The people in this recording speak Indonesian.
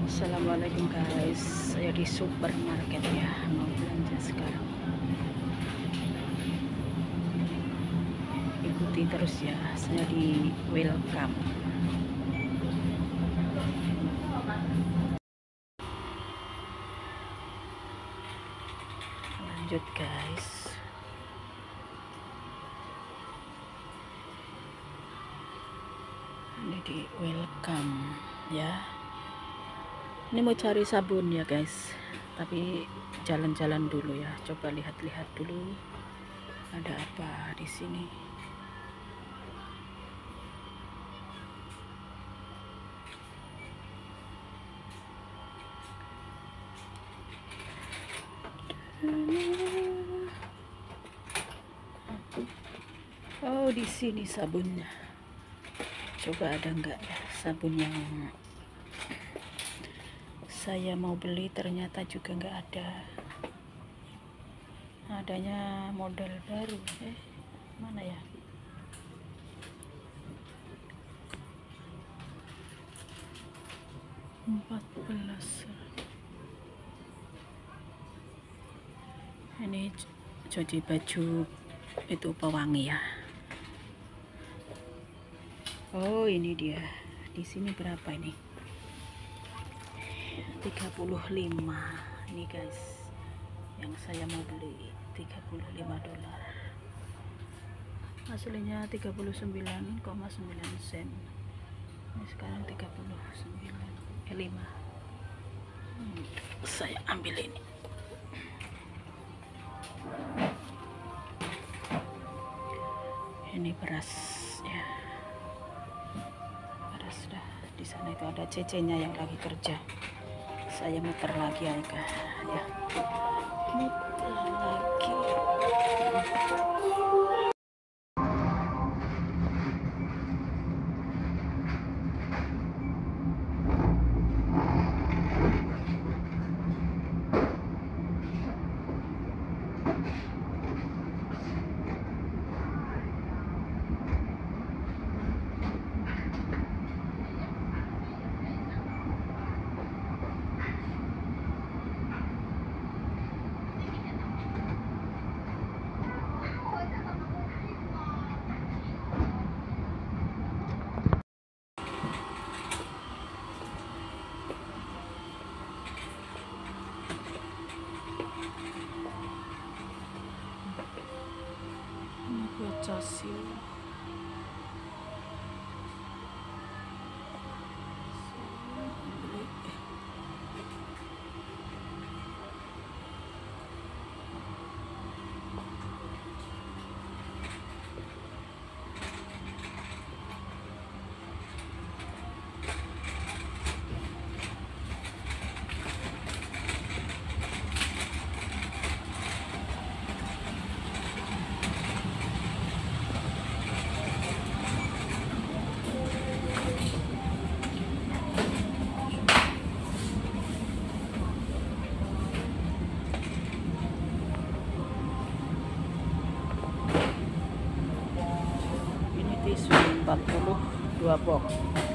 Assalamualaikum guys, saya di supermarket ya, mau belanja sekarang. Ikuti terus ya, saya di welcome. Lanjut guys. Ini di welcome ya. Ini mau cari sabun ya guys, tapi jalan-jalan dulu ya, coba lihat-lihat dulu ada apa di sini. Oh, di sini sabunnya. Coba ada enggak ya sabun yang saya mau beli, ternyata juga enggak ada. Adanya model baru. Mana ya? Ini cuci baju itu pewangi ya. Oh, ini dia. Di sini berapa ini? 35 ini guys, yang saya mau beli $35, aslinya 39,9 sen, ini sekarang 5. Saya ambil ini. Ini beras ya, beras dah. Di sana itu ada cecenya yang lagi kerja. Saya muter lagi ya, muter lagi. Casil. Ini tisu 42 box.